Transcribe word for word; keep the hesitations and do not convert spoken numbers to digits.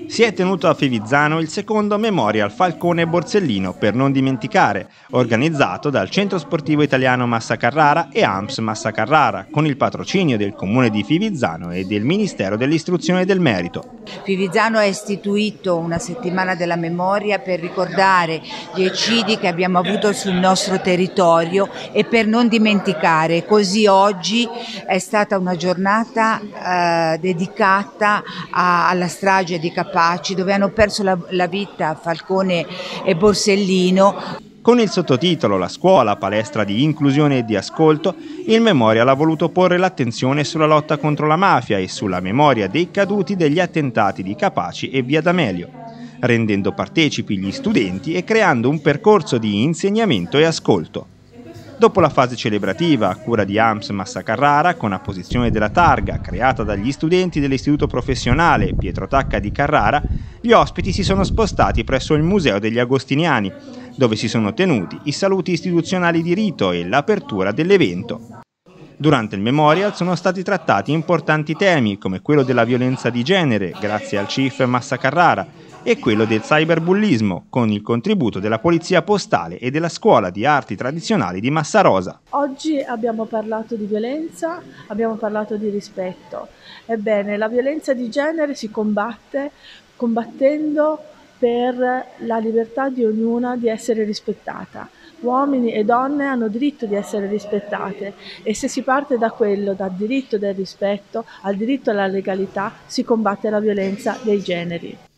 Si è tenuto a Fivizzano il secondo Memorial Falcone Borsellino per non dimenticare, organizzato dal Centro Sportivo Italiano Massa Carrara e A M S Massa Carrara, con il patrocinio del Comune di Fivizzano e del Ministero dell'Istruzione e del Merito. Fivizzano ha istituito una settimana della memoria per ricordare gli eccidi che abbiamo avuto sul nostro territorio e per non dimenticare. Così oggi è stata una giornata eh, dedicata a, alla strage di Capaci, dove hanno perso la, la vita Falcone e Borsellino. Con il sottotitolo La scuola, palestra di inclusione e di ascolto, il Memorial ha voluto porre l'attenzione sulla lotta contro la mafia e sulla memoria dei caduti degli attentati di Capaci e Via D'Amelio, rendendo partecipi gli studenti e creando un percorso di insegnamento e ascolto. Dopo la fase celebrativa a cura di A M S Massa Carrara, con apposizione della targa creata dagli studenti dell'Istituto Professionale Pietro Tacca di Carrara, gli ospiti si sono spostati presso il Museo degli Agostiniani, dove si sono tenuti i saluti istituzionali di rito e l'apertura dell'evento. Durante il Memorial sono stati trattati importanti temi come quello della violenza di genere, grazie al C I F Massa Carrara, e quello del cyberbullismo, con il contributo della Polizia Postale e della Scuola di Arti Tradizionali di Massa Rosa. Oggi abbiamo parlato di violenza, abbiamo parlato di rispetto. Ebbene, la violenza di genere si combatte combattendo per la libertà di ognuna di essere rispettata. Uomini e donne hanno diritto di essere rispettate e se si parte da quello, dal diritto del rispetto al diritto alla legalità, si combatte la violenza dei generi.